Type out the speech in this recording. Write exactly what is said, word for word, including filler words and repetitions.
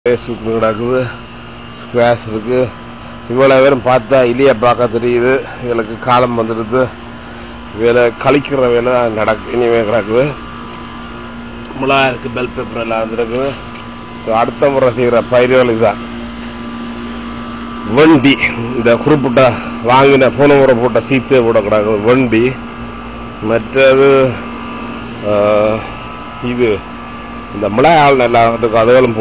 Soup கிடக்குது, squash இருக்குது. இவ்வளோ பேரும் பார்த்தா இல்லையா பார்க்க தெரியுது. இவளுக்கு காலம் வந்துடுது. வேலை கழிக்கிற வேலை நடக்கு இனிமே கிடக்குது. மிளகா இருக்குது, பெல் பேப்பர் எல்லாம் வந்துருக்குது. ஸோ அடுத்த முறை செய்கிற பயிர்கள் இதுதான். வண்டி இந்த குறிப்பிட்ட வாங்கின போன முறை போட்ட சீட்ஸே போட கிடக்குது வண்டி. மற்றது இது இந்த மிளகாய் நல்லா இருக்கும், அதுகளும்